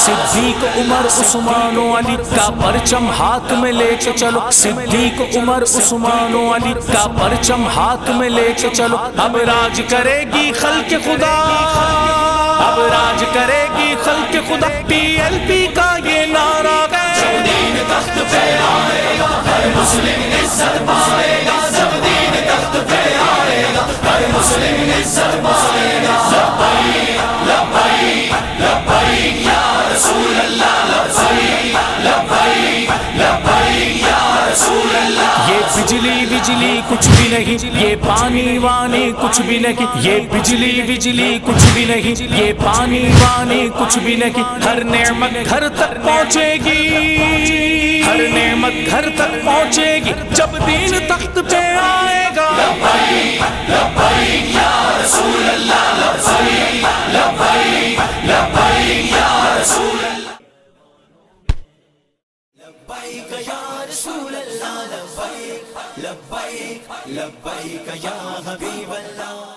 صدیق عمر عثمان و علی کا پرچم ہاتھ میں لے کے چلو، صدیق عمر عثمان و علی کا پرچم ہاتھ میں لے کے چلو، اب راج کرے گی خلق خدا، اب راج کرے گی خلق خدا، پی ایل پی کا یہ نعرہ ہے، جب دین تخت پہ آئے گا ہر مسلم عزت پائے گا، جب دین تخت پہ آئے گا ہر مسلم عزت پائے گا، لبیک لبیک لبیک یا رسول اللہ، لبیک لبیک لبیک یا رسول اللہ۔ یہ بجلی بجلی کچھ بھی نہیں، یہ پانی وانی کچھ بھی نہیں، یہ بجلی بجلی کچھ بھی نہیں، یہ پانی وانی کچھ بھی نہیں، ہر نعمت گھر تک پہنچے گی، ہر نعمت گھر تک پہنچے گی جب دین تخت پہ آئے گا، لبیک لبیک یا رسول اللہ، لبیک لبیک لبیک یا رسول اللہ، لبیک یا رسول اللہ، لبیک لبیک لبیک یا حبیب اللہ۔